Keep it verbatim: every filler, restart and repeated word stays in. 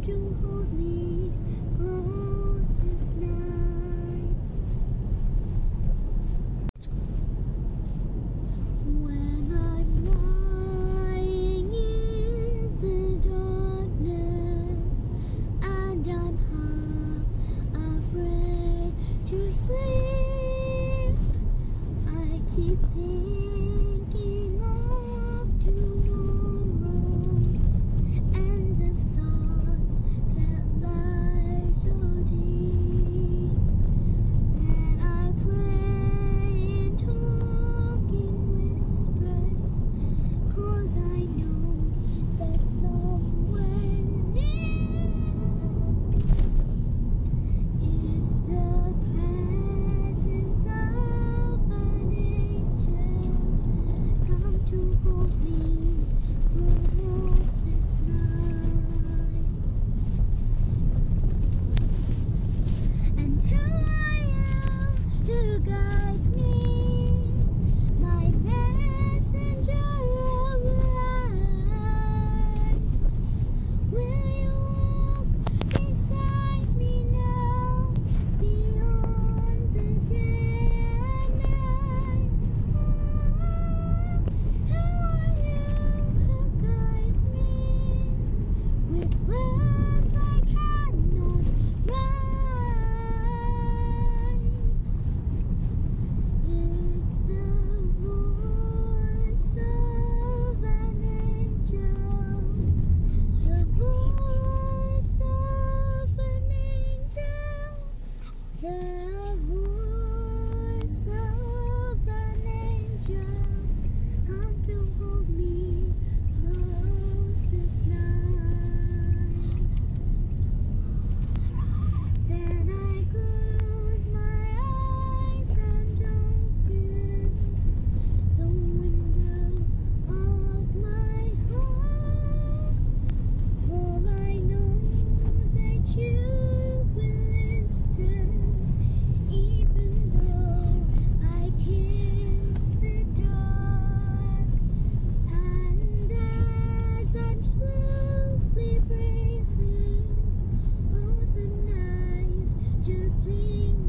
to hold me close this night. When I'm lying in the darkness and I'm half afraid to sleep, I keep thinking of tomorrow and the thoughts that lie so deep. Then I pray in talking whispers, 'cause I know that somewhere near is the presence of an angel come to hold me close this night. And who I am, who guides me, my messenger of light. Will you walk beside me now, beyond the day and night? Oh, who are you who guides me with words I cannot write? It's the voice of an angel, the voice of an angel, the voice of an angel, come to hold me close this night. Then I close my eyes and open the window of my heart, for I know that you will listen, even though I kiss the dark. And as I'm slowly breathing, oh, the night just lingers.